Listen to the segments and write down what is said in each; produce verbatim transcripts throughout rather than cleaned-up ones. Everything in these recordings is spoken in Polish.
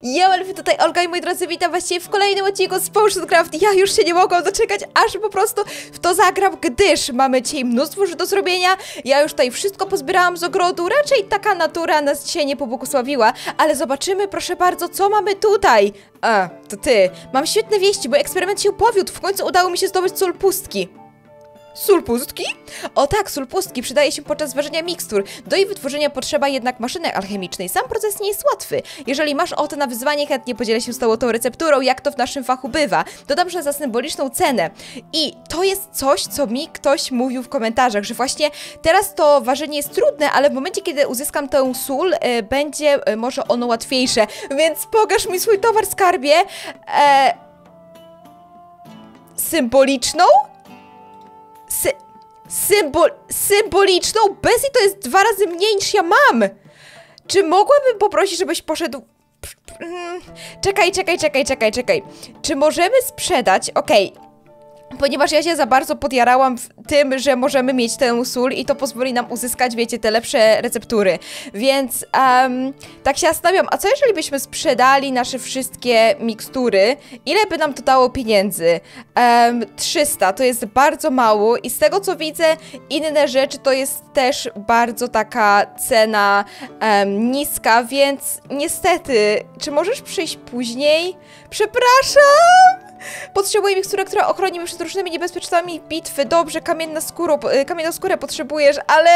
Ja, Elfy, tutaj Olga i moi drodzy, witam właściwie w kolejnym odcinku z Potion Craft. Ja już się nie mogłam doczekać, aż po prostu w to zagram, gdyż mamy dzisiaj mnóstwo rzeczy do zrobienia. Ja już tutaj wszystko pozbierałam z ogrodu, raczej taka natura nas dzisiaj nie pobłogosławiła, ale zobaczymy, proszę bardzo, co mamy tutaj. A, to ty. Mam świetne wieści, bo eksperyment się powiódł, w końcu udało mi się zdobyć sól pustki. Sól pustki? O tak, sól pustki przydaje się podczas ważenia mikstur. Do jej wytworzenia potrzeba jednak maszyny alchemicznej. Sam proces nie jest łatwy. Jeżeli masz ochotę na wyzwanie, chętnie podzielę się z tobą tą recepturą, jak to w naszym fachu bywa. Dodam, że za symboliczną cenę. I to jest coś, co mi ktoś mówił w komentarzach, że właśnie teraz to ważenie jest trudne, ale w momencie, kiedy uzyskam tę sól, e, będzie e, może ono łatwiejsze. Więc pokaż mi swój towar, skarbie. E... Symboliczną? Sy symbol symboliczną? Bessie to jest dwa razy mniej niż ja mam! Czy mogłabym poprosić, żebyś poszedł... Czekaj, czekaj, czekaj, czekaj, czekaj. Czy możemy sprzedać... Okej. Okay. Ponieważ ja się za bardzo podjarałam w tym, że możemy mieć tę sól i to pozwoli nam uzyskać, wiecie, te lepsze receptury. Więc um, tak się zastanawiam, a co jeżeli byśmy sprzedali nasze wszystkie mikstury? Ile by nam to dało pieniędzy? Um, trzysta, to jest bardzo mało i z tego co widzę, inne rzeczy to jest też bardzo taka cena um, niska, więc niestety, czy możesz przyjść później? Przepraszam! Potrzebuję miksturę, która ochroni mnie przed różnymi niebezpieczeństwami bitwy. Dobrze, kamienna skóra, kamienną skórę potrzebujesz, ale...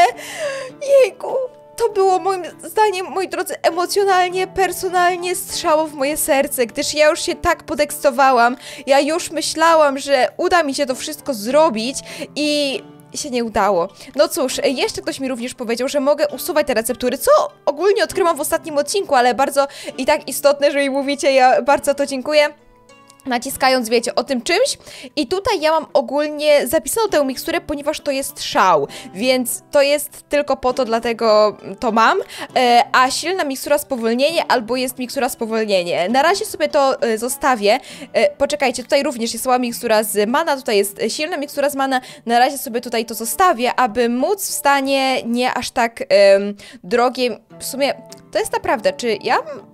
Jejku, to było moim zdaniem, moi drodzy, emocjonalnie, personalnie strzało w moje serce, gdyż ja już się tak podekscytowałam. Ja już myślałam, że uda mi się to wszystko zrobić i... się nie udało. No cóż, jeszcze ktoś mi również powiedział, że mogę usuwać te receptury, co ogólnie odkryłam w ostatnim odcinku, ale bardzo i tak istotne, że mi mówicie, ja bardzo to dziękuję. Naciskając, wiecie, o tym czymś. I tutaj ja mam ogólnie zapisaną tę miksturę, ponieważ to jest szał, więc to jest tylko po to, dlatego to mam. E, a silna mikstura spowolnienie albo jest mikstura spowolnienie. Na razie sobie to e, zostawię. E, poczekajcie, tutaj również jest mała mikstura z mana, tutaj jest silna mikstura z mana. Na razie sobie tutaj to zostawię, aby móc w stanie nie aż tak e, drogie, w sumie... To jest naprawdę, czy ja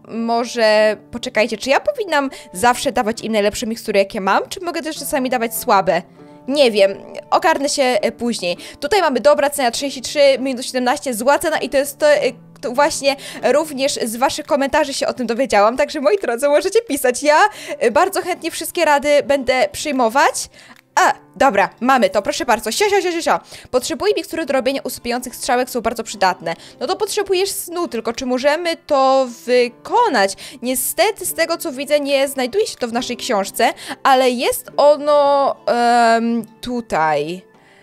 może... Poczekajcie, czy ja powinnam zawsze dawać im najlepsze mikstury, jakie mam? Czy mogę też czasami dawać słabe? Nie wiem, ogarnę się później. Tutaj mamy dobra cena trzydzieści trzy, minus siedemnaście, zła cena i to jest to... To właśnie również z waszych komentarzy się o tym dowiedziałam, także moi drodzy, możecie pisać. Ja bardzo chętnie wszystkie rady będę przyjmować. A, dobra, mamy to, proszę bardzo. Sio, sio, sio, sio. Potrzebuję mikstury do robienia usypiających strzałek, są bardzo przydatne. No to potrzebujesz snu, tylko czy możemy to wykonać? Niestety, z tego co widzę, nie znajduje się to w naszej książce, ale jest ono um, tutaj.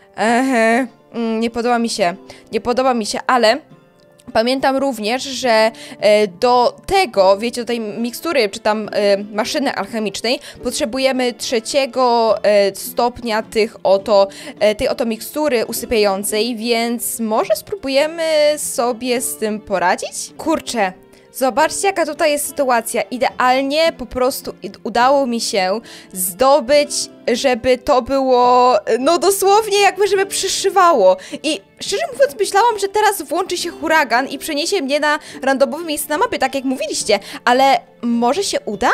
Ehe, mm, nie podoba mi się, nie podoba mi się, ale... Pamiętam również, że e, do tego, wiecie, do tej mikstury, czy tam e, maszyny alchemicznej, potrzebujemy trzeciego e, stopnia tych oto, e, tej oto mikstury usypiającej, więc może spróbujemy sobie z tym poradzić? Kurczę, zobaczcie, jaka tutaj jest sytuacja. Idealnie po prostu udało mi się zdobyć, żeby to było, no dosłownie jakby, żeby przyszywało. I szczerze mówiąc myślałam, że teraz włączy się huragan i przeniesie mnie na randomowe miejsce na mapie, tak jak mówiliście. Ale może się uda?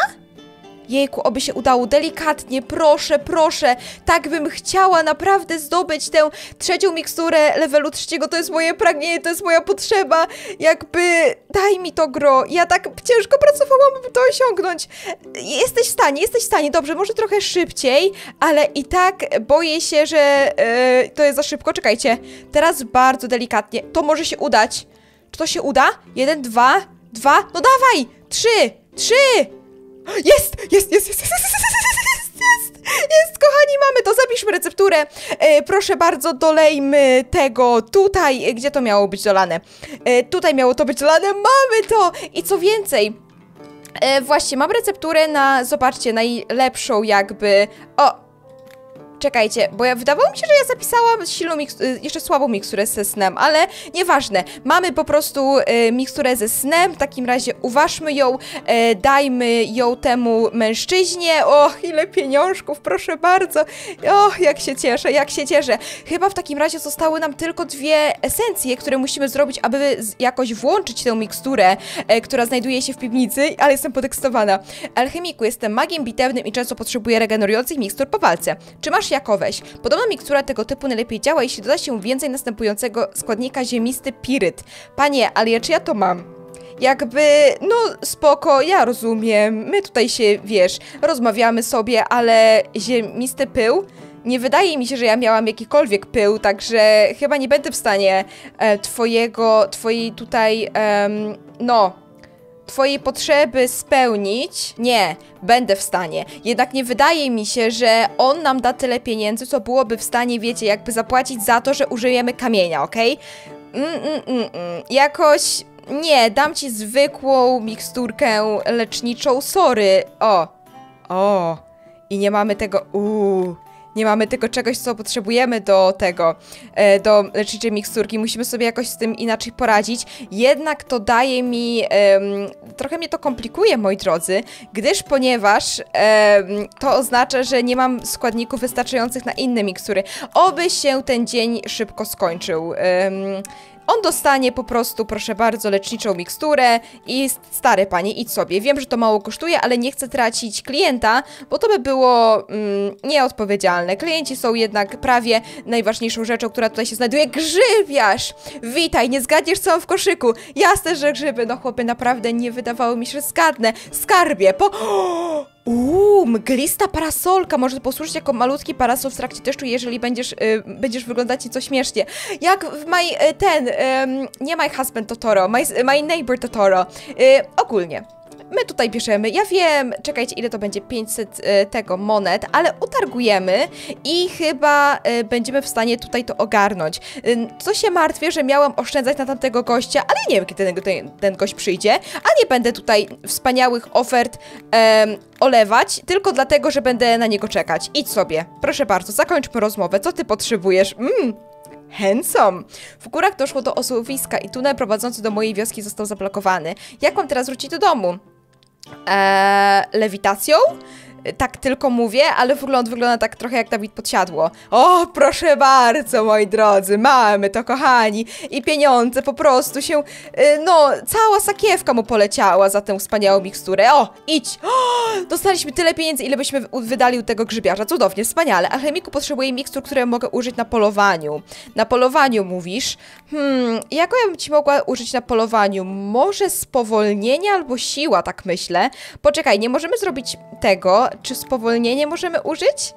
Jejku, oby się udało, delikatnie, proszę, proszę, tak bym chciała naprawdę zdobyć tę trzecią miksturę levelu trzeciego, to jest moje pragnienie, to jest moja potrzeba, jakby, daj mi to gro, ja tak ciężko pracowałam, by to osiągnąć. Jesteś w stanie, jesteś w stanie, dobrze, może trochę szybciej, ale i tak boję się, że yy, to jest za szybko, czekajcie, teraz bardzo delikatnie, to może się udać. Czy to się uda? Jeden, dwa, dwa, no dawaj, trzy, trzy! Jest, jest, jest, jest, jest, jest, jest, jest, jest, kochani, mamy to, zapiszmy recepturę, e, proszę bardzo, dolejmy tego tutaj, gdzie to miało być dolane, e, tutaj miało to być dolane, mamy to i co więcej, e, właśnie, mam recepturę na, zobaczcie, najlepszą jakby, o, Czekajcie, bo ja, wydawało mi się, że ja zapisałam silną miksturę, jeszcze słabą miksturę ze snem, ale nieważne. Mamy po prostu y, miksturę ze snem, w takim razie uważmy ją, y, dajmy ją temu mężczyźnie. Och, ile pieniążków, proszę bardzo. Och, jak się cieszę, jak się cieszę. Chyba w takim razie zostały nam tylko dwie esencje, które musimy zrobić, aby jakoś włączyć tę miksturę, y, która znajduje się w piwnicy, ale jestem podekscytowana. Alchemiku, jestem magiem bitewnym i często potrzebuję regenerujących mikstur po walce. Czy masz jako weź? Podobno mikstura tego typu najlepiej działa, jeśli doda się więcej następującego składnika ziemisty piryt. Panie, ale czy ja to mam? Jakby, no spoko, ja rozumiem, my tutaj się, wiesz, rozmawiamy sobie, ale ziemisty pył? Nie wydaje mi się, że ja miałam jakikolwiek pył, także chyba nie będę w stanie e, twojego, twojej tutaj, em, no... twojej potrzeby spełnić. Nie, będę w stanie. Jednak nie wydaje mi się, że on nam da tyle pieniędzy, co byłoby w stanie, wiecie, jakby zapłacić za to, że użyjemy kamienia, okej? Okay? Mm, mm, mm, mm. Jakoś... Nie, dam ci zwykłą miksturkę leczniczą, sorry. O, o. I nie mamy tego... Uuu. Nie mamy tego czegoś, co potrzebujemy do tego, e, do leczniczej miksturki. Musimy sobie jakoś z tym inaczej poradzić. Jednak to daje mi... E, trochę mnie to komplikuje, moi drodzy, gdyż ponieważ e, to oznacza, że nie mam składników wystarczających na inne mikstury. Oby się ten dzień szybko skończył. E, On dostanie po prostu, proszę bardzo, leczniczą miksturę i stary panie, idź sobie. Wiem, że to mało kosztuje, ale nie chcę tracić klienta, bo to by było mm, nieodpowiedzialne. Klienci są jednak prawie najważniejszą rzeczą, która tutaj się znajduje. Grzybiarz! Witaj, nie zgadniesz, co mam w koszyku. Jasne, że grzyby. No chłopie, naprawdę nie wydawało mi się, że zgadnę. Skarbie, po... Uuu, mglista parasolka. Może posłużyć jako malutki parasol w trakcie deszczu, jeżeli będziesz, y, będziesz wyglądać nieco śmiesznie. Jak w my, y, ten, y, nie My Husband Totoro, My, my Neighbor Totoro. Y, ogólnie. My tutaj bierzemy, ja wiem, czekajcie, ile to będzie, pięćset y, tego monet, ale utargujemy i chyba y, będziemy w stanie tutaj to ogarnąć. Y, co się martwię, że miałam oszczędzać na tamtego gościa, ale nie wiem, kiedy ten, ten, ten gość przyjdzie, a nie będę tutaj wspaniałych ofert y, olewać, tylko dlatego, że będę na niego czekać. Idź sobie, proszę bardzo, zakończmy rozmowę, co ty potrzebujesz? Mmm. Handsome. W górach doszło do osuwiska i tunel prowadzący do mojej wioski został zablokowany. Jak mam teraz wrócić do domu? Eee, lewitacją? Tak tylko mówię, ale wygląd wygląda tak trochę jak Dawid Podsiadło. O, proszę bardzo, moi drodzy, mamy to, kochani. I pieniądze po prostu się, no, cała sakiewka mu poleciała za tę wspaniałą miksturę. O, idź. O, dostaliśmy tyle pieniędzy, ile byśmy wydali u tego grzybiarza. Cudownie, wspaniale. Alchemiku, potrzebuję mikstur, które mogę użyć na polowaniu. Na polowaniu mówisz? Hmm, jaką ja bym ci mogła użyć na polowaniu? Może spowolnienie albo siła, tak myślę. Poczekaj, nie możemy zrobić tego. Czy spowolnienie możemy użyć?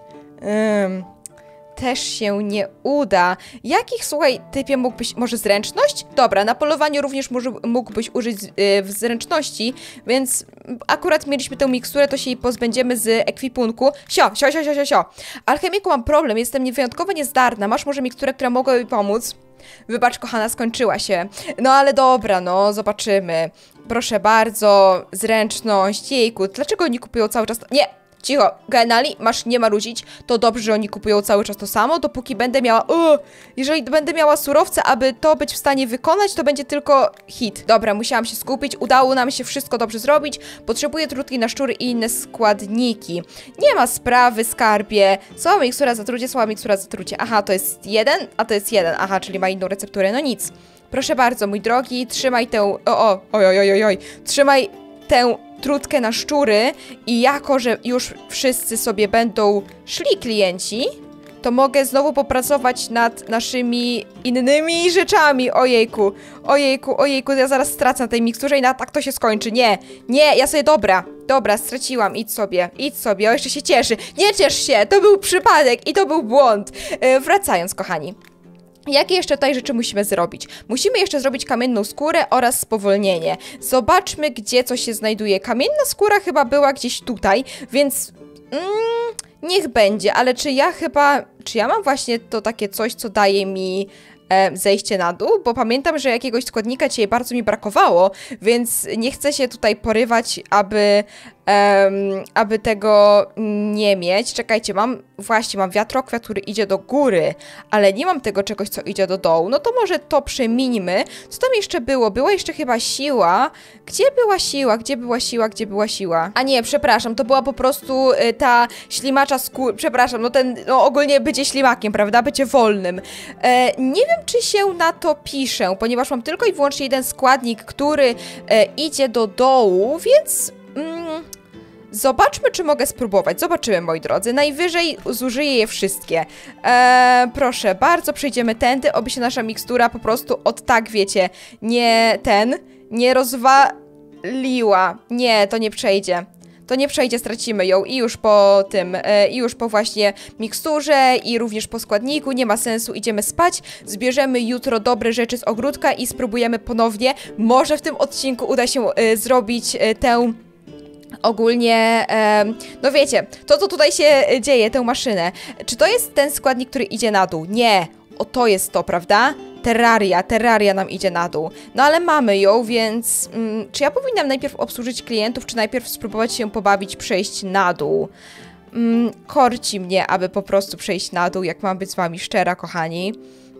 Um, też się nie uda. Jakich, słuchaj, typie mógłbyś... Może zręczność? Dobra, na polowaniu również może, mógłbyś użyć yy, w zręczności, więc akurat mieliśmy tę miksturę, to się jej pozbędziemy z ekwipunku. Sio, sio, sio, sio, sio, sio. Alchemiku, mam problem, jestem wyjątkowo niezdarna. Masz może miksturę, która mogłaby mi pomóc? Wybacz, kochana, skończyła się. No ale dobra, no, zobaczymy. Proszę bardzo, zręczność, jejku. Dlaczego oni kupują cały czas... Nie! Cicho, Genali, masz nie marudzić. To dobrze, że oni kupują cały czas to samo, dopóki będę miała... Uh, jeżeli będę miała surowce, aby to być w stanie wykonać, to będzie tylko hit. Dobra, musiałam się skupić, udało nam się wszystko dobrze zrobić. Potrzebuję trutki na szczury i inne składniki. Nie ma sprawy, skarbie. Słaba mikstura zatrucie, słaba mikstura zatrucie. Aha, to jest jeden, a to jest jeden. Aha, czyli ma inną recepturę, no nic. Proszę bardzo, mój drogi, trzymaj tę... O, o, oj, oj, oj, oj. Trzymaj tę trutkę na szczury i jako, że już wszyscy sobie będą szli klienci, to mogę znowu popracować nad naszymi innymi rzeczami. Ojejku, ojejku, ojejku, ja zaraz stracę na tej miksturze i na tak to się skończy. Nie, nie, ja sobie, dobra, dobra, straciłam, idź sobie, idź sobie, o, jeszcze się cieszy. Nie ciesz się, to był przypadek i to był błąd. Yy, wracając, kochani. Jakie jeszcze tutaj rzeczy musimy zrobić? Musimy jeszcze zrobić kamienną skórę oraz spowolnienie. Zobaczmy, gdzie co się znajduje. Kamienna skóra chyba była gdzieś tutaj, więc... Mm, niech będzie, ale czy ja chyba... Czy ja mam właśnie to takie coś, co daje mi... zejście na dół, bo pamiętam, że jakiegoś składnika dzisiaj bardzo mi brakowało, więc nie chcę się tutaj porywać, aby um, aby tego nie mieć. Czekajcie, mam, właśnie mam wiatrokwiat, który idzie do góry, ale nie mam tego czegoś, co idzie do dołu. No to może to przeminimy. Co tam jeszcze było? Była jeszcze chyba siła. Gdzie była siła? Gdzie była siła? Gdzie była siła? A nie, przepraszam, to była po prostu y, ta ślimacza skóra. Przepraszam, no ten, no ogólnie bycie ślimakiem, prawda? Bycie wolnym. E, nie wiem, czy się na to piszę, ponieważ mam tylko i wyłącznie jeden składnik, który e, idzie do dołu, więc... Mm, zobaczmy, czy mogę spróbować. Zobaczymy, moi drodzy. Najwyżej zużyję je wszystkie. Eee, proszę, bardzo przejdziemy tędy, oby się nasza mikstura po prostu od tak, wiecie, nie ten, nie rozwaliła. Nie, to nie przejdzie. To nie przejdzie, stracimy ją i już po tym, e, i już po właśnie miksturze i również po składniku, nie ma sensu, idziemy spać, zbierzemy jutro dobre rzeczy z ogródka i spróbujemy ponownie. Może w tym odcinku uda się e, zrobić e, tę ogólnie, e, no wiecie, to co tutaj się dzieje, tę maszynę. Czy to jest ten składnik, który idzie na dół? Nie, o to jest to, prawda? Terraria, Terraria nam idzie na dół. No ale mamy ją, więc mm, czy ja powinnam najpierw obsłużyć klientów, czy najpierw spróbować się pobawić, przejść na dół? Mm, korci mnie, aby po prostu przejść na dół, jak mam być z wami szczera, kochani.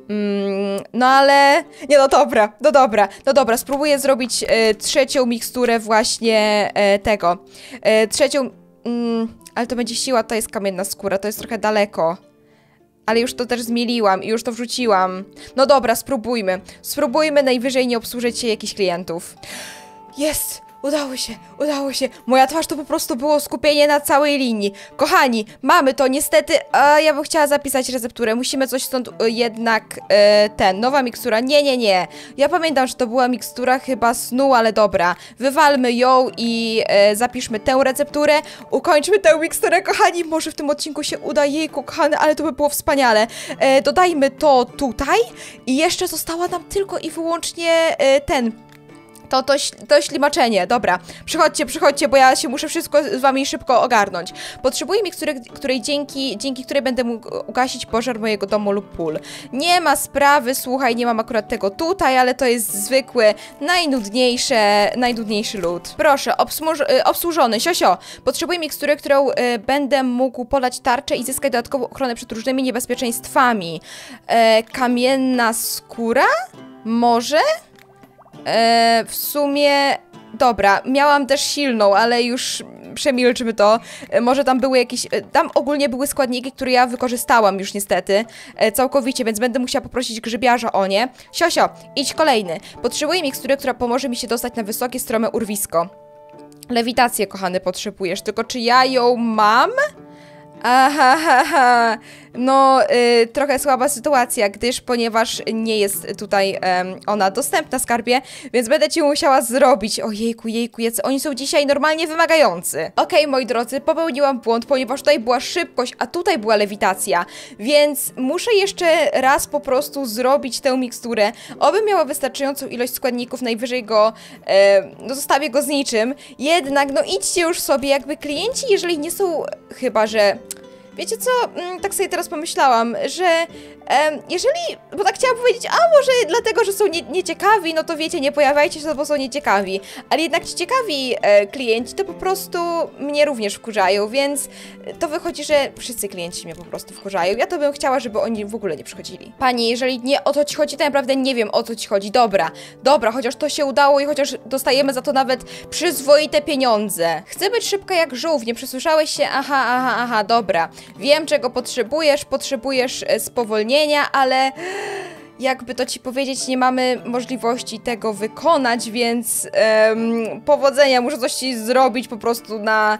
Mm, no ale... Nie, no dobra, no dobra, no dobra, spróbuję zrobić e, trzecią miksturę właśnie e, tego. E, trzecią... Mm, ale to będzie siła, to jest kamienna skóra, to jest trochę daleko. Ale już to też zmieliłam i już to wrzuciłam. No dobra, spróbujmy. Spróbujmy, najwyżej nie obsłużyć się jakichś klientów. Jest! Udało się, udało się. Moja twarz to po prostu było skupienie na całej linii. Kochani, mamy to niestety. A ja bym chciała zapisać recepturę. Musimy coś stąd y, jednak y, ten, nowa mikstura. Nie, nie, nie. Ja pamiętam, że to była mikstura chyba snu, ale dobra. Wywalmy ją i y, zapiszmy tę recepturę. Ukończmy tę miksturę, kochani. Może w tym odcinku się uda, jejku, kochany, ale to by było wspaniale. Y, dodajmy to tutaj i jeszcze została nam tylko i wyłącznie y, ten... To, to, to ślimaczenie, dobra. Przychodźcie, przychodźcie, bo ja się muszę wszystko z wami szybko ogarnąć. Potrzebuję mikstury, której dzięki, dzięki której będę mógł ugasić pożar mojego domu lub pól. Nie ma sprawy, słuchaj, nie mam akurat tego tutaj, ale to jest zwykły, najnudniejsze, najnudniejszy lód. Proszę, obsłużony, siosio. Potrzebuję mikstury, którą y, będę mógł polać tarczę i zyskać dodatkową ochronę przed różnymi niebezpieczeństwami. E, kamienna skóra? Może? Eee, w sumie... Dobra, miałam też silną, ale już przemilczmy to. E, może tam były jakieś... E, tam ogólnie były składniki, które ja wykorzystałam już niestety. E, całkowicie, więc będę musiała poprosić grzybiarza o nie. Siosio, idź kolejny. Potrzebuję mikstury, która pomoże mi się dostać na wysokie, strome urwisko. Lewitację, kochany, potrzebujesz. Tylko czy ja ją mam? Aha, ha, ha. No, y, trochę słaba sytuacja, gdyż ponieważ nie jest tutaj um, ona dostępna, skarbie, więc będę ci musiała zrobić. Ojejku, jejku, jacy oni są dzisiaj normalnie wymagający. Okej, okay, moi drodzy, popełniłam błąd, ponieważ tutaj była szybkość, a tutaj była lewitacja, więc muszę jeszcze raz po prostu zrobić tę miksturę. Oby miała wystarczającą ilość składników, najwyżej go, e, no zostawię go z niczym. Jednak, no idźcie już sobie, jakby klienci, jeżeli nie są, chyba że... Wiecie co, tak sobie teraz pomyślałam, że e, jeżeli, bo tak chciałam powiedzieć, a może dlatego, że są nie, nieciekawi, no to wiecie, nie pojawiajcie się, bo są nieciekawi, ale jednak ci ciekawi e, klienci to po prostu mnie również wkurzają, więc to wychodzi, że wszyscy klienci mnie po prostu wkurzają. Ja to bym chciała, żeby oni w ogóle nie przychodzili. Pani, jeżeli nie o to ci chodzi, to naprawdę nie wiem, o co ci chodzi. Dobra, dobra, chociaż to się udało i chociaż dostajemy za to nawet przyzwoite pieniądze. Chcę być szybka jak żółw, nie przysłyszałeś się? Aha, aha, aha, dobra. Wiem, czego potrzebujesz, potrzebujesz spowolnienia, ale jakby to ci powiedzieć, nie mamy możliwości tego wykonać, więc um, powodzenia, muszę coś ci zrobić po prostu na,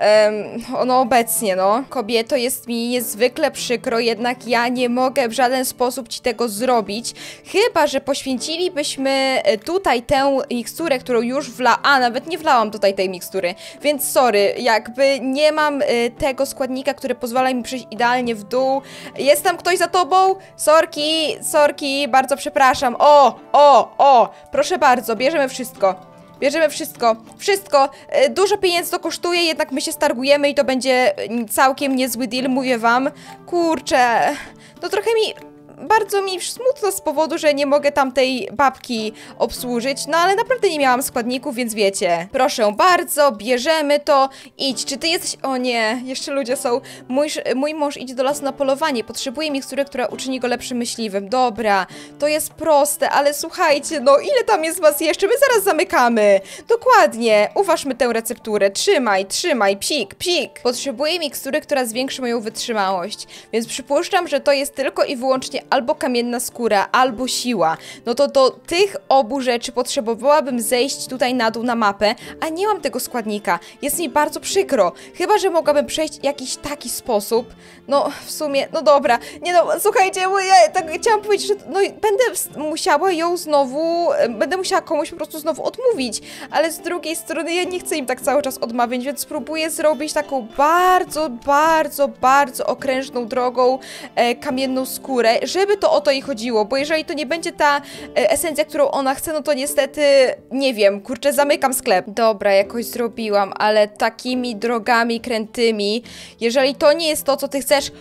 um, no obecnie, no. Kobieto, jest mi niezwykle przykro, jednak ja nie mogę w żaden sposób ci tego zrobić, chyba że poświęcilibyśmy tutaj tę miksturę, którą już wla... A, nawet nie wlałam tutaj tej mikstury, więc sorry, jakby nie mam y, tego składnika, który pozwala mi przejść idealnie w dół. Jest tam ktoś za tobą? Sorki, sorki. Bardzo przepraszam. O, o, o, proszę bardzo, bierzemy wszystko. Bierzemy wszystko. Wszystko. E, dużo pieniędzy to kosztuje, jednak my się stargujemy i to będzie całkiem niezły deal, mówię wam. Kurczę, no trochę mi bardzo mi smutno z powodu, że nie mogę tamtej babki obsłużyć, no ale naprawdę nie miałam składników, więc wiecie. Proszę bardzo, bierzemy to, idź, czy ty jesteś... O nie, jeszcze ludzie są. Mój, mój mąż idzie do lasu na polowanie, potrzebuje mikstury, która uczyni go lepszym myśliwym. Dobra, to jest proste, ale słuchajcie, no ile tam jest was jeszcze? My zaraz zamykamy. Dokładnie, uważmy tę recepturę, trzymaj, trzymaj, psik, psik. Potrzebuję mikstury, która zwiększy moją wytrzymałość, więc przypuszczam, że to jest tylko i wyłącznie albo kamienna skóra, albo siła. No to do tych obu rzeczy potrzebowałabym zejść tutaj na dół na mapę, a nie mam tego składnika. Jest mi bardzo przykro. Chyba że mogłabym przejść w jakiś taki sposób. No, w sumie, no dobra. Nie no, słuchajcie, bo ja tak chciałam powiedzieć, że no, będę musiała ją znowu, będę musiała komuś po prostu znowu odmówić, ale z drugiej strony ja nie chcę im tak cały czas odmawiać, więc spróbuję zrobić taką bardzo, bardzo, bardzo okrężną drogą e, kamienną skórę, żeby to o to jej chodziło, bo jeżeli to nie będzie ta e, esencja, którą ona chce, no to niestety, nie wiem, kurczę, zamykam sklep. Dobra, jakoś zrobiłam, ale takimi drogami krętymi, jeżeli to nie jest to, co ty chcesz...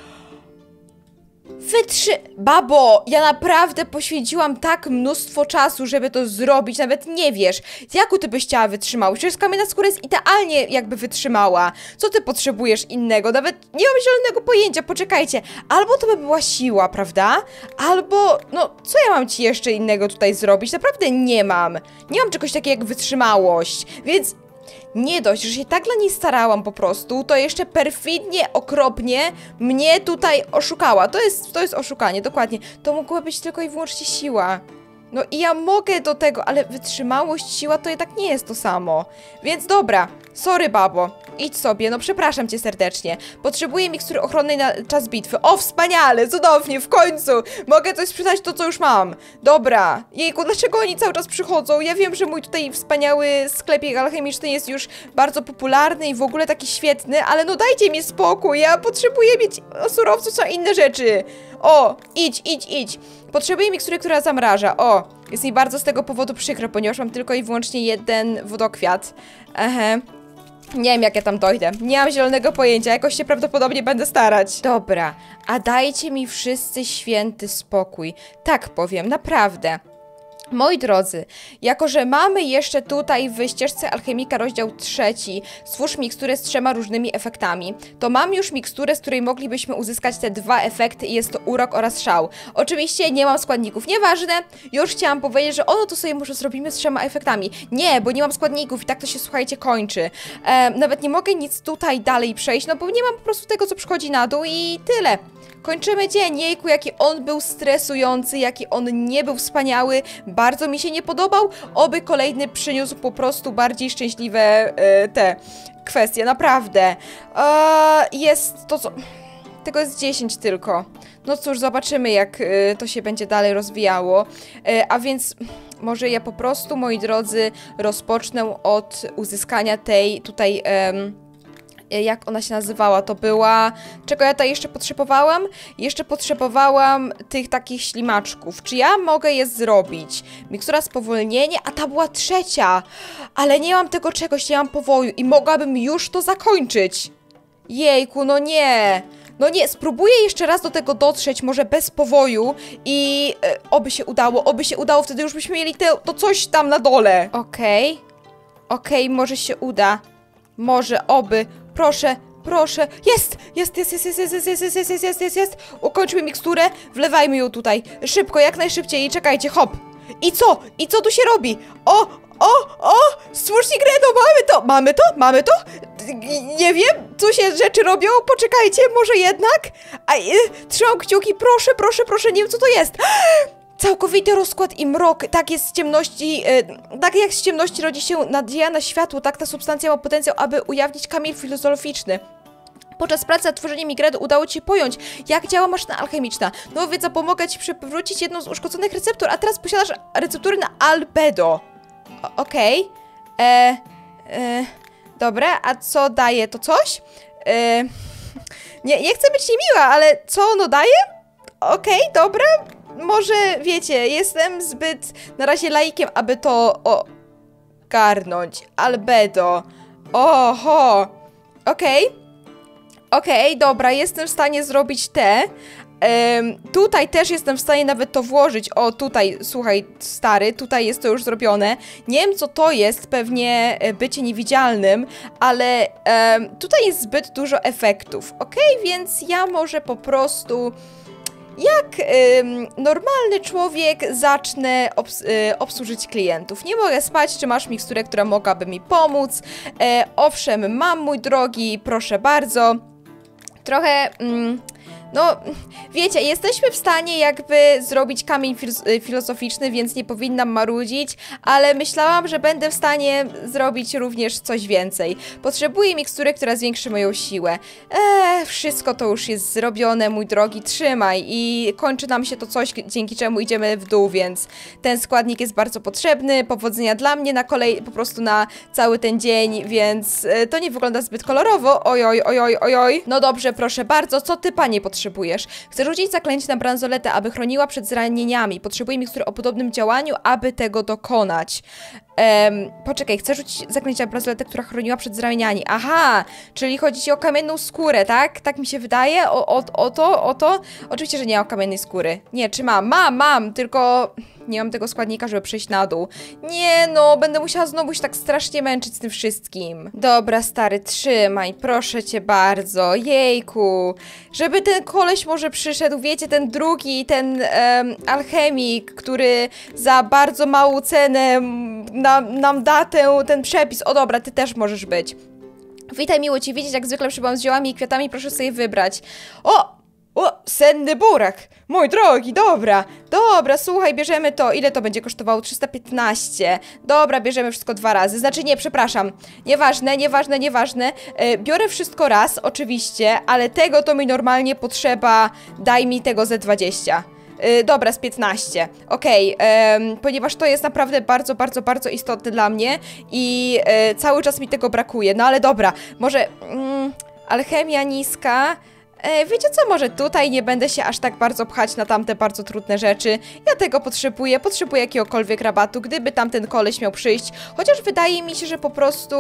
Wytrzy... Babo, ja naprawdę poświęciłam tak mnóstwo czasu, żeby to zrobić, nawet nie wiesz, jaką ty byś chciała wytrzymać. Przecież kamienna skóra jest idealnie jakby wytrzymała. Co ty potrzebujesz innego? Nawet nie mam zielonego pojęcia, poczekajcie. Albo to by była siła, prawda? Albo, no, co ja mam ci jeszcze innego tutaj zrobić? Naprawdę nie mam. Nie mam czegoś takiego jak wytrzymałość, więc... Nie dość, że się tak dla niej starałam po prostu, to jeszcze perfidnie, okropnie mnie tutaj oszukała. To jest, to jest oszukanie, dokładnie. To mogła być tylko i wyłącznie siła. No i ja mogę do tego, ale wytrzymałość, siła to jednak nie jest to samo. Więc dobra, sorry babo, idź sobie, no przepraszam cię serdecznie. Potrzebuję mikstury ochronnej na czas bitwy. O, wspaniale, cudownie, w końcu. Mogę coś sprzedać to, co już mam. Dobra, jejku, dlaczego oni cały czas przychodzą? Ja wiem, że mój tutaj wspaniały sklepik alchemiczny jest już bardzo popularny i w ogóle taki świetny, ale no dajcie mi spokój, ja potrzebuję mieć surowców, są inne rzeczy. O, idź, idź, idź. Potrzebuję mikstury, która zamraża. O, jest mi bardzo z tego powodu przykro, ponieważ mam tylko i wyłącznie jeden wodokwiat. Ehe. Nie wiem, jak ja tam dojdę. Nie mam zielonego pojęcia, jakoś się prawdopodobnie będę starać. Dobra, a dajcie mi wszyscy święty spokój. Tak powiem, naprawdę. Moi drodzy, jako że mamy jeszcze tutaj w ścieżce alchemika rozdział trzeci, stwórz miksturę z trzema różnymi efektami, to mam już miksturę, z której moglibyśmy uzyskać te dwa efekty i jest to urok oraz szał. Oczywiście nie mam składników, nieważne, już chciałam powiedzieć, że ono to sobie może zrobimy z trzema efektami. Nie, bo nie mam składników i tak to się, słuchajcie, kończy. E, nawet nie mogę nic tutaj dalej przejść, no bo nie mam po prostu tego, co przychodzi na dół i tyle. Kończymy dzień. Jejku, jaki on był stresujący, jaki on nie był wspaniały. Bardzo mi się nie podobał. Oby kolejny przyniósł po prostu bardziej szczęśliwe e, te kwestie, naprawdę. E, jest to co... Tego jest dziesięć tylko. No cóż, zobaczymy, jak e, to się będzie dalej rozwijało. E, a więc... Może ja po prostu, moi drodzy, rozpocznę od uzyskania tej tutaj... Em, jak ona się nazywała, to była... Czego ja tutaj jeszcze potrzebowałam? Jeszcze potrzebowałam tych takich ślimaczków. Czy ja mogę je zrobić? Mikstura spowolnienia, a ta była trzecia. Ale nie mam tego czegoś, nie mam powoju i mogłabym już to zakończyć. Jejku, no nie. No nie, spróbuję jeszcze raz do tego dotrzeć, może bez powoju i e, oby się udało, oby się udało, wtedy już byśmy mieli te, to coś tam na dole. Okej. Okay. Okej, okay, może się uda. Może, oby. Proszę, proszę. Jest! Jest, jest, jest, jest, jest, jest, jest, jest, jest, jest, jest, jest, jest. Ukończmy miksturę, wlewajmy ją tutaj. Szybko, jak najszybciej i czekajcie, hop. I co? I co tu się robi? O, o, o! Stwórzcie grę, no mamy to! Mamy to? Mamy to? Nie wiem, tu się rzeczy robią, poczekajcie, może jednak? A, y, trzymam kciuki, proszę, proszę, proszę, nie wiem co to jest. Całkowity rozkład i mrok, tak jest z ciemności, yy, tak jak z ciemności rodzi się nadzieja na światło, tak ta substancja ma potencjał, aby ujawnić kamień filozoficzny. Podczas pracy nad tworzeniem migredu udało ci się pojąć, jak działa maszyna alchemiczna. No wiedza pomogę ci przywrócić jedną z uszkodzonych receptur, a teraz posiadasz receptury na albedo. Okej. Okay. E, e, dobra, a co daje to coś? E, nie, nie chcę być niemiła, ale co ono daje? Okej, okay, dobra. Może, wiecie, jestem zbyt na razie laikiem, aby to ogarnąć. Albedo. Oho. Okej. Okay. Okej, okay, dobra, jestem w stanie zrobić te, Ehm, tutaj też jestem w stanie nawet to włożyć. O, tutaj, słuchaj, stary, tutaj jest to już zrobione. Nie wiem, co to jest, pewnie bycie niewidzialnym, ale ehm, tutaj jest zbyt dużo efektów, ok? Więc ja może po prostu... Jak ym, normalny człowiek zacznę obs y, obsłużyć klientów. Nie mogę spać, czy masz miksturę, która mogłaby mi pomóc? E, owszem, mam, mój drogi, proszę bardzo. Trochę... Mm, no, wiecie, jesteśmy w stanie jakby zrobić kamień fil filozoficzny, więc nie powinnam marudzić, ale myślałam, że będę w stanie zrobić również coś więcej. Potrzebuję mikstury, która zwiększy moją siłę. Eee, wszystko to już jest zrobione, mój drogi, trzymaj. I kończy nam się to coś, dzięki czemu idziemy w dół, więc ten składnik jest bardzo potrzebny. Powodzenia dla mnie na kolej, po prostu na cały ten dzień, więc e, to nie wygląda zbyt kolorowo. Ojoj, ojoj, ojoj. No dobrze, proszę bardzo, co ty, panie, potrzebujesz? Chcę rzucić zaklęcie na bransoletę, aby chroniła przed zranieniami. Potrzebuję mikstury o podobnym działaniu, aby tego dokonać. Um, poczekaj, chcę rzucić zaklęcie na bransoletę, która chroniła przed zranieniami. Aha, czyli chodzi ci o kamienną skórę, tak? Tak mi się wydaje? O, o, o to, o to? Oczywiście, że nie mam kamiennej skóry. Nie, czy mam? Mam, mam, tylko... Nie mam tego składnika, żeby przejść na dół. Nie no, będę musiała znowu się tak strasznie męczyć z tym wszystkim. Dobra, stary, trzymaj, proszę cię bardzo. Jejku. Żeby ten koleś może przyszedł, wiecie, ten drugi, ten um, alchemik, który za bardzo małą cenę nam, nam da ten, ten przepis. O dobra, ty też możesz być. Witaj, miło cię widzieć, jak zwykle przybyłam z ziołami i kwiatami, proszę sobie wybrać. O! O, senny burak! Mój drogi, dobra, dobra, słuchaj, bierzemy to. Ile to będzie kosztowało? trzysta piętnaście. Dobra, bierzemy wszystko dwa razy. Znaczy nie, przepraszam. Nieważne, nieważne, nieważne. E, biorę wszystko raz, oczywiście, ale tego to mi normalnie potrzeba. Daj mi tego ze dwadzieścia. Yy, dobra, z piętnaście. Okej, okay, yy, ponieważ to jest naprawdę bardzo, bardzo, bardzo istotne dla mnie i yy, cały czas mi tego brakuje. No ale dobra, może yy, alchemia niska. E, wiecie co, może tutaj nie będę się aż tak bardzo pchać na tamte bardzo trudne rzeczy. Ja tego potrzebuję, potrzebuję jakiegokolwiek rabatu, gdyby tamten koleś miał przyjść. Chociaż wydaje mi się, że po prostu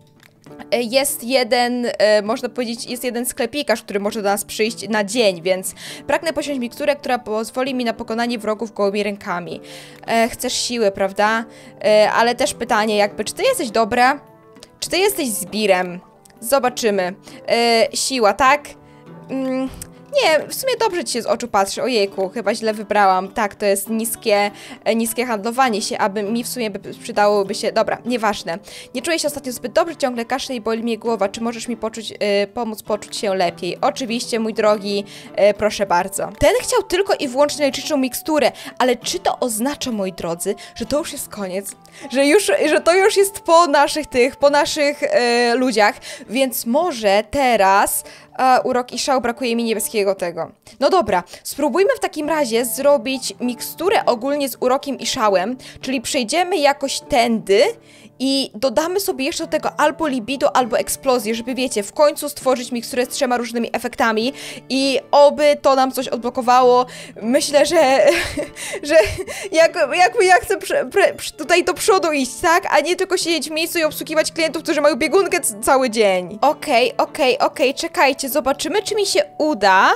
e, jest jeden, e, można powiedzieć, jest jeden sklepikarz, który może do nas przyjść na dzień, więc pragnę posiąść mikturę, która pozwoli mi na pokonanie wrogów gołymi rękami. E, chcesz siły, prawda? E, ale też pytanie jakby, czy ty jesteś dobra? Czy ty jesteś zbirem? Zobaczymy. E, siła, tak? Mm, nie, w sumie dobrze ci się z oczu patrzy. Ojejku, chyba źle wybrałam. Tak, to jest niskie, e, niskie handlowanie się, aby mi w sumie by przydałoby się... Dobra, nieważne. Nie czuję się ostatnio zbyt dobrze, ciągle kaszle i boli mnie głowa. Czy możesz mi poczuć, e, pomóc poczuć się lepiej? Oczywiście, mój drogi, e, proszę bardzo. Ten chciał tylko i wyłącznie leczniczą miksturę, ale czy to oznacza, moi drodzy, że to już jest koniec? Że już, że to już jest po naszych tych, po naszych e, ludziach, więc może teraz... Uh, urok i szał, brakuje mi niebieskiego tego. No dobra, spróbujmy w takim razie zrobić miksturę ogólnie z urokiem i szałem, czyli przejdziemy jakoś tędy i dodamy sobie jeszcze do tego albo libido, albo eksplozję, żeby wiecie, w końcu stworzyć miksturę z trzema różnymi efektami i oby to nam coś odblokowało. Myślę, że, że jak, jakby ja chcę pre, pre, tutaj do przodu iść, tak? A nie tylko siedzieć w miejscu i obsługiwać klientów, którzy mają biegunkę cały dzień. Okej, okay, okej, okay, okej, okay, czekajcie, zobaczymy, czy mi się uda.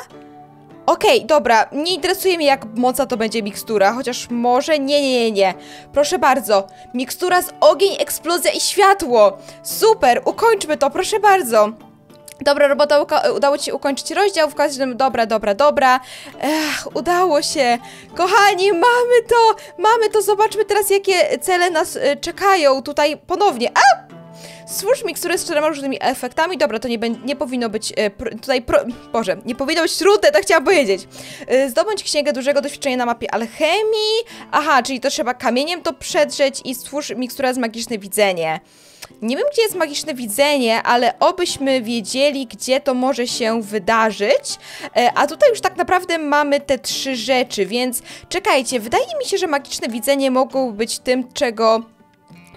Okej, okay, dobra, nie interesuje mnie, jak mocna to będzie mikstura, chociaż może nie, nie, nie, nie. Proszę bardzo, mikstura z ogień, eksplozja i światło. Super, ukończmy to, proszę bardzo. Dobra robota, udało ci się ukończyć rozdział, w każdym, dobra, dobra, dobra. Ech, udało się. Kochani, mamy to, mamy to, zobaczmy teraz, jakie cele nas y, czekają tutaj ponownie. A! Stwórz miksturę z czterema różnymi efektami. Dobra, to nie, nie powinno być e, pro, tutaj, pro, Boże, nie powinno być trudne, tak chciałam powiedzieć. E, zdobądź księgę dużego doświadczenia na mapie alchemii. Aha, czyli to trzeba kamieniem to przedrzeć i stwórz miksturę z magiczne widzenie. Nie wiem, gdzie jest magiczne widzenie, ale obyśmy wiedzieli, gdzie to może się wydarzyć. E, a tutaj już tak naprawdę mamy te trzy rzeczy, więc czekajcie, wydaje mi się, że magiczne widzenie mogło być tym, czego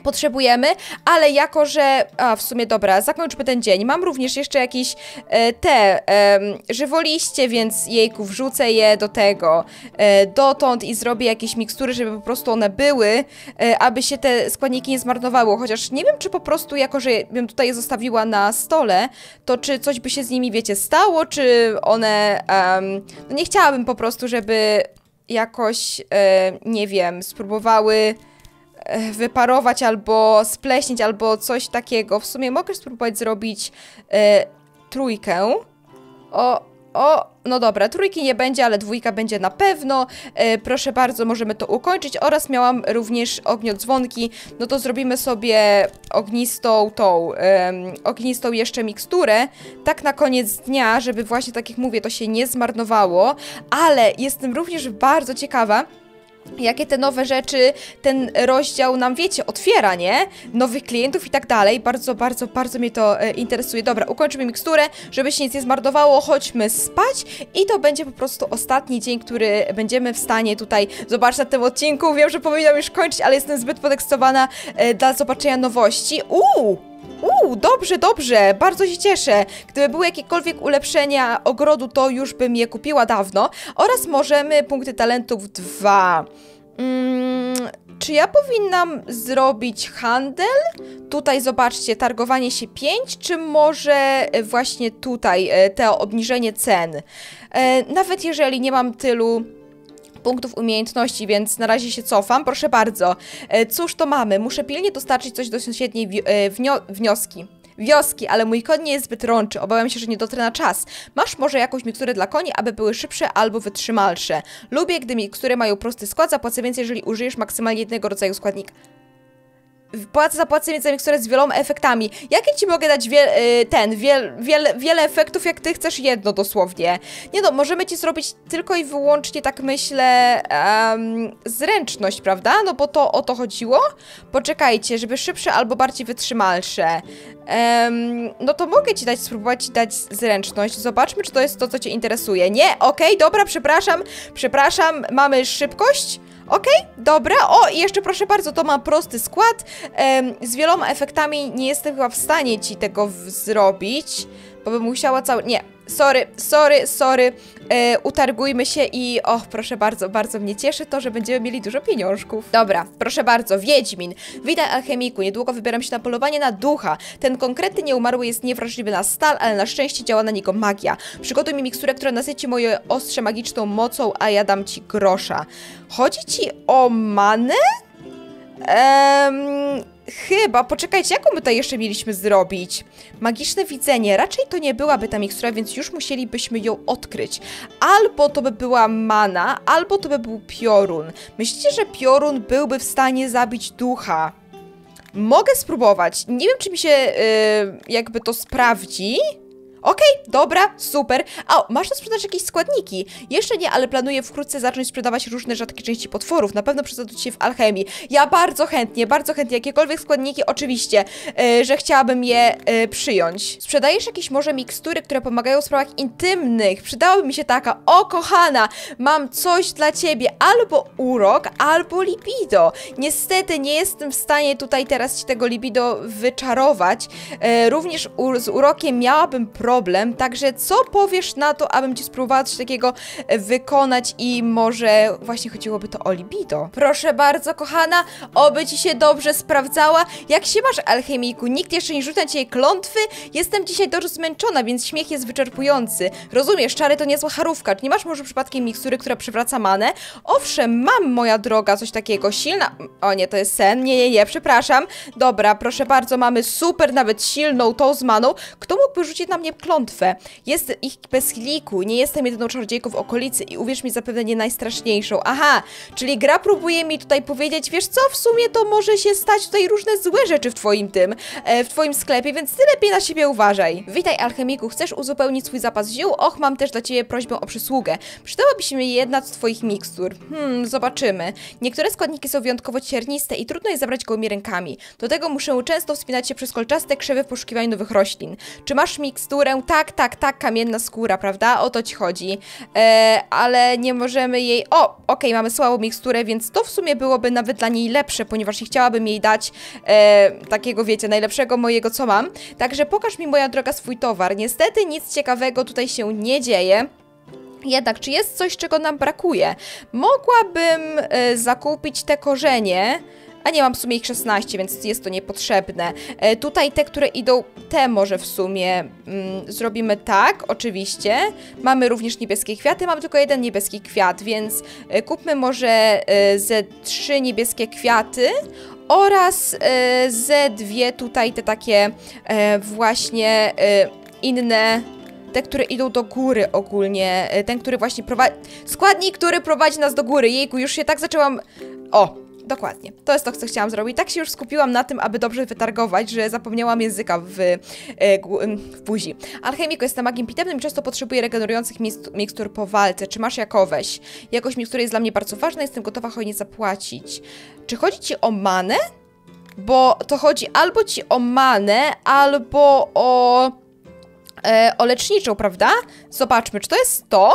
potrzebujemy, ale jako, że... A, w sumie dobra, zakończmy ten dzień. Mam również jeszcze jakieś e, te e, żywoliście, więc jejku, wrzucę je do tego e, dotąd i zrobię jakieś mikstury, żeby po prostu one były, e, aby się te składniki nie zmarnowały, chociaż nie wiem, czy po prostu, jako że bym tutaj je zostawiła na stole, to czy coś by się z nimi, wiecie, stało, czy one... Um, no nie chciałabym po prostu, żeby jakoś, e, nie wiem, spróbowały wyparować albo spleśnieć, albo coś takiego. W sumie mogę spróbować zrobić e, trójkę. O, o, no dobra, trójki nie będzie, ale dwójka będzie na pewno. E, proszę bardzo, możemy to ukończyć. Oraz miałam również ogniodzwonki. No to zrobimy sobie ognistą tą, e, ognistą jeszcze miksturę. Tak na koniec dnia, żeby właśnie, tak jak mówię, to się nie zmarnowało. Ale jestem również bardzo ciekawa, jakie te nowe rzeczy ten rozdział nam, wiecie, otwiera, nie? Nowych klientów i tak dalej. Bardzo, bardzo, bardzo mnie to e, interesuje. Dobra, ukończymy miksturę, żeby się nic nie zmarnowało. Chodźmy spać i to będzie po prostu ostatni dzień, który będziemy w stanie tutaj zobaczyć na tym odcinku. Wiem, że powinnam już kończyć, ale jestem zbyt podekscytowana e, dla zobaczenia nowości. Uuu! Uuu, dobrze, dobrze, bardzo się cieszę. Gdyby były jakiekolwiek ulepszenia ogrodu, to już bym je kupiła dawno. Oraz możemy punkty talentów dwa. Hmm, czy ja powinnam zrobić handel? Tutaj zobaczcie, targowanie się pięć, czy może właśnie tutaj to obniżenie cen? E, nawet jeżeli nie mam tylu punktów umiejętności, więc na razie się cofam. Proszę bardzo. E, cóż to mamy? Muszę pilnie dostarczyć coś do sąsiedniej wi e, wnio wnioski. Wioski, ale mój koń nie jest zbyt rączy. Obawiam się, że nie dotrę na czas. Masz może jakąś miksturę dla koni, aby były szybsze albo wytrzymalsze? Lubię, gdy mikstury mają prosty skład. Zapłacę więcej, jeżeli użyjesz maksymalnie jednego rodzaju składnika. Płacę, zapłacę więcej miksturę z wieloma efektami. Jakie ci mogę dać wiel, ten, wiel, wiele, wiele efektów, jak ty chcesz jedno dosłownie? Nie no, możemy ci zrobić tylko i wyłącznie, tak myślę, um, zręczność, prawda? No bo to o to chodziło. Poczekajcie, żeby szybsze albo bardziej wytrzymalsze. Um, no to mogę ci dać, spróbować ci dać zręczność. Zobaczmy, czy to jest to, co cię interesuje. Nie? Okej, okay, dobra, przepraszam, przepraszam. Mamy szybkość? Okej, okay, dobra. O, i jeszcze proszę bardzo, to ma prosty skład. Ehm, z wieloma efektami nie jestem chyba w stanie ci tego zrobić, bo bym musiała cały... Nie, sorry, sorry, sorry. E, utargujmy się i... O, proszę bardzo, bardzo mnie cieszy to, że będziemy mieli dużo pieniążków. Dobra, proszę bardzo, Wiedźmin. Witaj, alchemiku. Niedługo wybieram się na polowanie na ducha. Ten konkretny nieumarły jest niewrażliwy na stal, ale na szczęście działa na niego magia. Przygotuj mi miksturę, która nasyci moje ostrze magiczną mocą, a ja dam ci grosza. Chodzi ci o manę? Ehm... Chyba, poczekajcie, jaką my tutaj jeszcze mieliśmy zrobić? Magiczne widzenie, raczej to nie byłaby ta mikstura, więc już musielibyśmy ją odkryć. Albo to by była mana, albo to by był piorun. Myślicie, że piorun byłby w stanie zabić ducha? Mogę spróbować. Nie wiem, czy mi się yy, jakby to sprawdzi. Okej, okay, dobra, super. A, masz na sprzedaż jakieś składniki? Jeszcze nie, ale planuję wkrótce zacząć sprzedawać różne rzadkie części potworów. Na pewno przydadzą się w alchemii. Ja bardzo chętnie, bardzo chętnie. Jakiekolwiek składniki, oczywiście, yy, że chciałabym je yy, przyjąć. Sprzedajesz jakieś może mikstury, które pomagają w sprawach intymnych? Przydałaby mi się taka. O, kochana, mam coś dla ciebie. Albo urok, albo libido. Niestety nie jestem w stanie tutaj teraz ci tego libido wyczarować. Yy, również z urokiem miałabym problem. Problem, także co powiesz na to, abym ci spróbowała coś takiego wykonać i może właśnie chodziłoby to o libido. Proszę bardzo, kochana, oby ci się dobrze sprawdzała. Jak się masz, alchemiku? Nikt jeszcze nie rzuca cię klątwy? Jestem dzisiaj dobrze zmęczona, więc śmiech jest wyczerpujący. Rozumiesz, czary to niezła charówka. Czy nie masz może przypadkiem mikstury, która przywraca manę? Owszem, mam, moja droga, coś takiego. Silna... O nie, to jest sen. Nie, nie, nie, przepraszam. Dobra, proszę bardzo, mamy super, nawet silną tą z maną. Kto mógłby rzucić na mnie klątwę? Jest ich bez liku, nie jestem jedyną czarodziejką w okolicy i uwierz mi, zapewne nie najstraszniejszą. Aha, czyli gra próbuje mi tutaj powiedzieć, wiesz co, w sumie to może się stać tutaj różne złe rzeczy w twoim tym, e, w twoim sklepie, więc ty lepiej na siebie uważaj. Witaj, alchemiku, chcesz uzupełnić swój zapas ziół? Och, mam też dla ciebie prośbę o przysługę. Przydałaby się mi jedna z twoich mikstur. Hmm, zobaczymy. Niektóre składniki są wyjątkowo cierniste i trudno je zabrać gołymi rękami. Do tego muszę często wspinać się przez kolczaste krzewy w poszukiwaniu nowych roślin. Czy masz miksturę skórę. Tak, tak, tak, kamienna skóra, prawda? O to ci chodzi. E, ale nie możemy jej... O, okej, okay, mamy słabą miksturę, więc to w sumie byłoby nawet dla niej lepsze, ponieważ nie chciałabym jej dać e, takiego, wiecie, najlepszego mojego, co mam. Także pokaż mi, moja droga, swój towar. Niestety nic ciekawego tutaj się nie dzieje. Jednak, czy jest coś, czego nam brakuje? Mogłabym e, zakupić te korzenie, a nie, mam w sumie ich szesnaście, więc jest to niepotrzebne. E, tutaj te, które idą, te może w sumie mm, zrobimy tak, oczywiście. Mamy również niebieskie kwiaty, mam tylko jeden niebieski kwiat, więc e, kupmy może e, ze trzy niebieskie kwiaty oraz e, ze dwie tutaj te takie e, właśnie e, inne... Te, które idą do góry ogólnie. Ten, który właśnie prowadzi... Składnik, który prowadzi nas do góry. Jejku, już się tak zaczęłam... O, dokładnie. To jest to, co chciałam zrobić. Tak się już skupiłam na tym, aby dobrze wytargować, że zapomniałam języka w, w buzi. Alchemiku, jestem magiem pitewnym i często potrzebuję regenerujących mikstur po walce. Czy masz jakoweś? Jakość mikstura jest dla mnie bardzo ważna, jestem gotowa hojnie zapłacić. Czy chodzi ci o manę? Bo to chodzi albo ci o manę, albo o... E, o leczniczą, prawda? Zobaczmy, czy to jest to?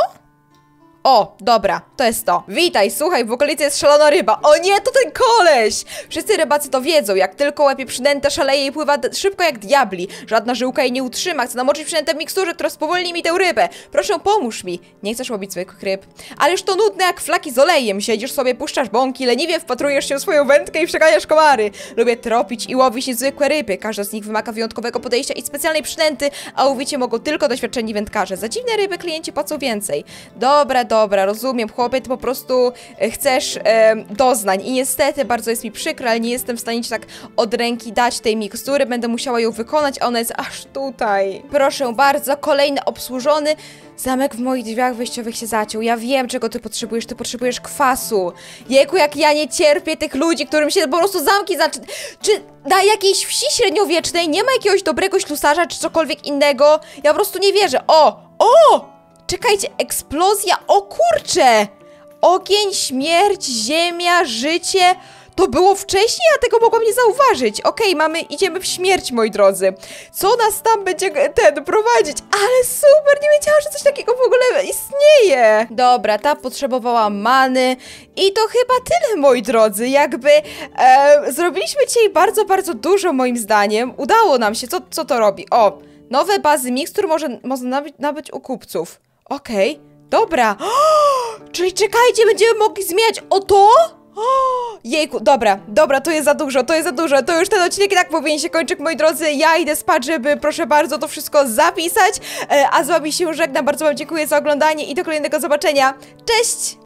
O, dobra, to jest to. Witaj, słuchaj, w okolicy jest szalona ryba. O nie, to ten koleś! Wszyscy rybacy to wiedzą, jak tylko łapie przynętę, szaleje i pływa szybko jak diabli. Żadna żyłka jej nie utrzyma, chcę namoczyć przynętę w miksturze, która spowolni mi tę rybę. Proszę, pomóż mi. Nie chcesz łowić zwykłych ryb. Ale już to nudne jak flaki z olejem. Siedzisz sobie, puszczasz bąki, leniwie wpatrujesz się w swoją wędkę i przeganiasz komary. Lubię tropić i łowić niezwykłe ryby. Każda z nich wymaga wyjątkowego podejścia i specjalnej przynęty, a łowicie mogą tylko doświadczeni wędkarze. Za dziwne ryby klienci płacą więcej. Dobra, dobra, rozumiem, chłopie, ty po prostu e, chcesz e, doznań i niestety bardzo jest mi przykro, ale nie jestem w stanie ci tak od ręki dać tej mikstury, będę musiała ją wykonać, a ona jest aż tutaj. Proszę bardzo, kolejny obsłużony. Zamek w moich drzwiach wejściowych się zaciął. Ja wiem, czego ty potrzebujesz, ty potrzebujesz kwasu. Jejku, jak ja nie cierpię tych ludzi, którym się po prostu zamki zaczy... Czy na jakiejś wsi średniowiecznej nie ma jakiegoś dobrego ślusarza, czy cokolwiek innego? Ja po prostu nie wierzę. O! O! Czekajcie, eksplozja, o kurcze! Ogień, śmierć, ziemia, życie. To było wcześniej, a tego mogłam nie zauważyć. Okej, okay, mamy, idziemy w śmierć, moi drodzy. Co nas tam będzie ten prowadzić? Ale super, nie wiedziałam, że coś takiego w ogóle istnieje. Dobra, ta potrzebowała many. I to chyba tyle, moi drodzy. Jakby e, zrobiliśmy dzisiaj bardzo, bardzo dużo, moim zdaniem. Udało nam się. Co, co to robi? O, nowe bazy mikstur może, można nabyć, nabyć u kupców. Okej, okay, dobra. O, czyli czekajcie, będziemy mogli zmieniać o to? O, jejku, dobra, dobra, to jest za dużo, to jest za dużo. To już ten odcinek i tak powinien się kończyć, moi drodzy. Ja idę spać, żeby, proszę bardzo, to wszystko zapisać. e, A z wami się żegnam, bardzo wam dziękuję za oglądanie i do kolejnego zobaczenia. Cześć!